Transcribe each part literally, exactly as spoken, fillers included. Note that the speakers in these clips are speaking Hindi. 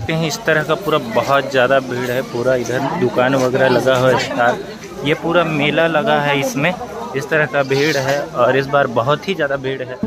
सकते हैं इस तरह का पूरा बहुत ज़्यादा भीड़ है। पूरा इधर दुकान वगैरह लगा हुआ है स्टार, ये पूरा मेला लगा है, इसमें इस तरह का भीड़ है और इस बार बहुत ही ज़्यादा भीड़ है।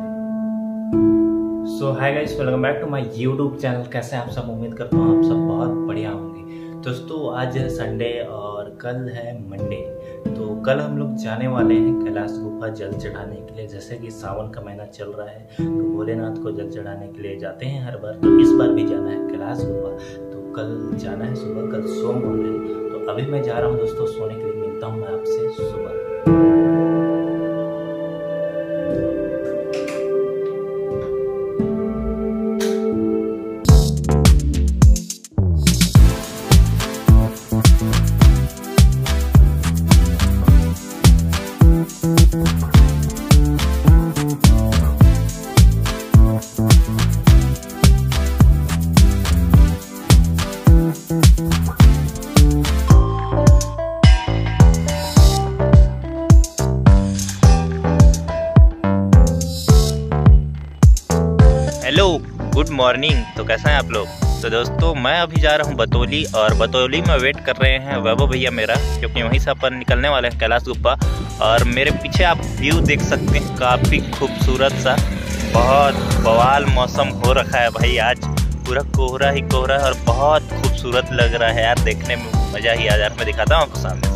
So hi guys, welcome back to my YouTube channel. कैसे आप सब? उम्मीद करता हूँ आप सब बहुत बढ़िया होंगे। दोस्तों आज है संडे और कल है मंडे, तो कल हम लोग जाने वाले हैं कैलाश गुफा जल चढ़ाने के लिए। जैसे कि सावन का महीना चल रहा है तो भोलेनाथ को जल चढ़ाने के लिए जाते हैं हर बार, तो इस बार भी जाना है कैलाश गुफा। तो कल जाना है सुबह, कल सोमवार है। तो अभी मैं जा रहा हूँ दोस्तों सोने के लिए। मिलता हूँ मैं आपसे सुबह। Hello, good morning. तो कैसे हैं आप लोग? तो दोस्तों मैं अभी जा रहा हूं बतौली, और बतौली में वेट कर रहे हैं वैभव भैया मेरा, क्योंकि वहीं से अपन निकलने वाले हैं कैलाश गुफा। और मेरे पीछे आप व्यू देख सकते हैं, काफ़ी खूबसूरत सा, बहुत बवाल मौसम हो रखा है भाई। आज पूरा कोहरा ही कोहरा है और बहुत खूबसूरत लग रहा है यार, देखने में मज़ा ही आ जा रहा है। मैं दिखाता हूँ आपको सामने।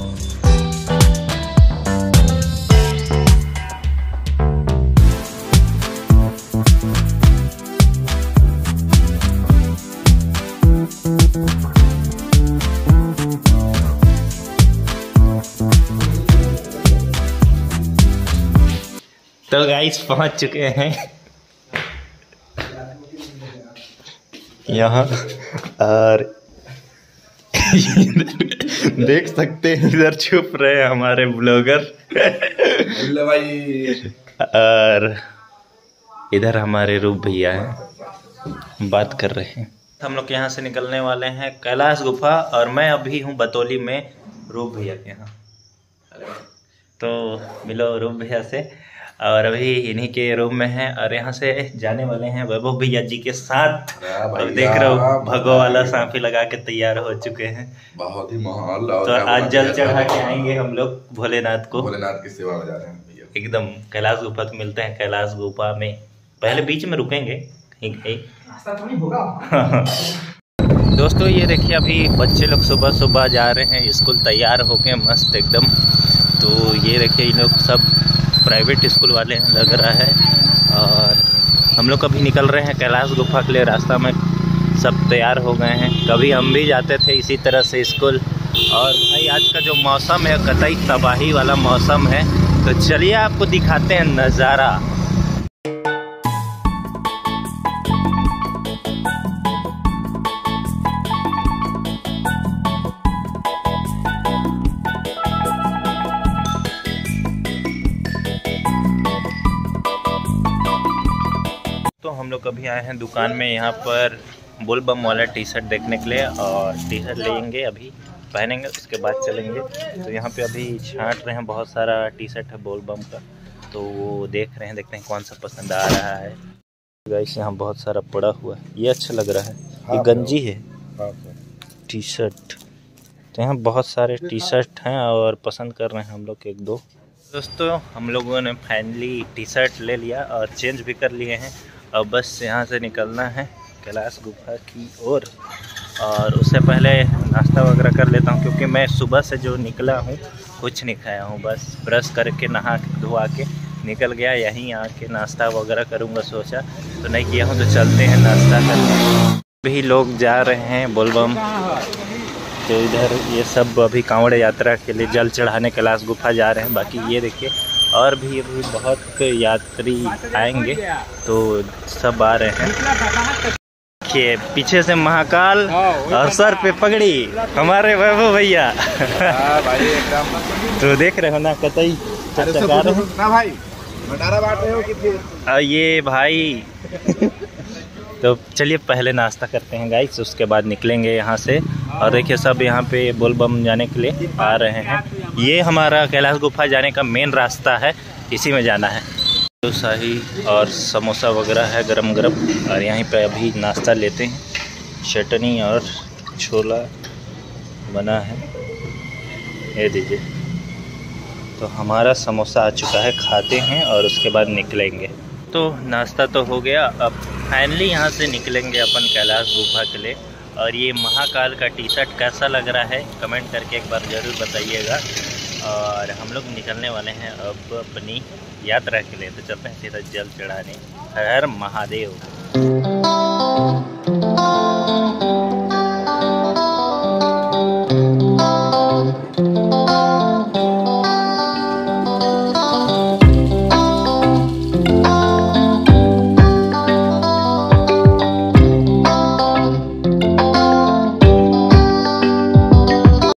तो गाइस पहुंच चुके हैं यहाँ, और देख सकते हैं इधर छुप रहे हैं हमारे ब्लॉगर भाई, और इधर हमारे रूप भैया हैं, बात कर रहे हैं। हम लोग यहाँ से निकलने वाले हैं कैलाश गुफा, और मैं अभी हूँ बतौली में रूप भैया के यहाँ। तो मिलो रूप भैया से, और अभी इन्हीं के रूम में हैं, और यहाँ से जाने वाले हैं वैभव भैया जी के साथ। और देख रहे हो भगो वाला सांफी लगा के तैयार हो चुके हैं, बहुत ही माहौल। तो आज जल चढ़ा के आएंगे हम लोग भोलेनाथ को, भोलेनाथ की सेवा में जा रहे हैं भैया एकदम कैलाश गुफा। तो मिलते हैं कैलाश गुफा में, पहले बीच में रुकेंगे कहीं कहीं। दोस्तों ये देखिए अभी बच्चे लोग सुबह सुबह जा रहे हैं स्कूल, तैयार होके मस्त एकदम। तो ये देखिए ये लोग सब प्राइवेट स्कूल वाले हैं लग रहा है, और हम लोग अभी निकल रहे हैं कैलाश गुफा के लिए। रास्ता में सब तैयार हो गए हैं, कभी हम भी जाते थे इसी तरह से स्कूल। और भाई आज का जो मौसम है कतई तबाही वाला मौसम है, तो चलिए आपको दिखाते हैं नज़ारा। तो हम लोग अभी आए हैं दुकान में यहाँ पर बोल बम वाला टी शर्ट देखने के लिए, और टी शर्ट लेंगे, अभी पहनेंगे, उसके बाद चलेंगे। तो यहाँ पे अभी छांट रहे हैं, बहुत सारा टी शर्ट है बोल बम का, तो वो देख रहे हैं, देखते हैं कौन सा पसंद आ रहा है। गाइस यहाँ बहुत सारा पड़ा हुआ है, ये अच्छा लग रहा है, ये गंजी है टी शर्ट। तो यहाँ बहुत सारे टी शर्ट हैं और पसंद कर रहे हैं हम लोग एक दो। दोस्तों हम लोगों ने फाइनली टी शर्ट ले लिया और चेंज भी कर लिए हैं, अब बस यहाँ से निकलना है कैलाश गुफा की ओर। और, और उससे पहले नाश्ता वगैरह कर लेता हूँ, क्योंकि मैं सुबह से जो निकला हूँ कुछ नहीं खाया हूँ, बस ब्रश करके नहा के धोआ के निकल गया। यहीं आके नाश्ता वगैरह करूँगा सोचा, तो नहीं किया हूँ। तो चलते हैं नाश्ता करने। भी लोग जा रहे हैं बोलबम, तो इधर ये सब अभी कांवड़ यात्रा के लिए जल चढ़ाने कैलाश गुफा जा रहे हैं। बाकी ये देखिए और भी अभी बहुत यात्री आएंगे, तो सब आ रहे हैं। देखिए पीछे से महाकाल और सर पे पगड़ी हमारे वैभव भैया तो देख रहे हो ना, कतई चकचका रहे हो भाई, भंडारा बांट रहे हो कि ये भाई। तो चलिए पहले नाश्ता करते हैं गाइस, उसके बाद निकलेंगे यहाँ से। और देखिए सब यहाँ पे बोलबम जाने के लिए आ रहे हैं। ये हमारा कैलाश गुफा जाने का मेन रास्ता है, इसी में जाना है। तो शाही और समोसा वगैरह है गरम गरम, और यहीं पे अभी नाश्ता लेते हैं। चटनी और छोला बना है, ये दीजिए। तो हमारा समोसा आ चुका है, खाते हैं और उसके बाद निकलेंगे। तो नाश्ता तो हो गया, अब फाइनली यहाँ से निकलेंगे अपन कैलाश गुफा के लिए। और ये महाकाल का टी शर्ट कैसा लग रहा है कमेंट करके एक बार ज़रूर बताइएगा। और हम लोग निकलने वाले हैं अब अपनी यात्रा के लिए, तो चलते हैं सीधा जल चढ़ाने। हर हर महादेव।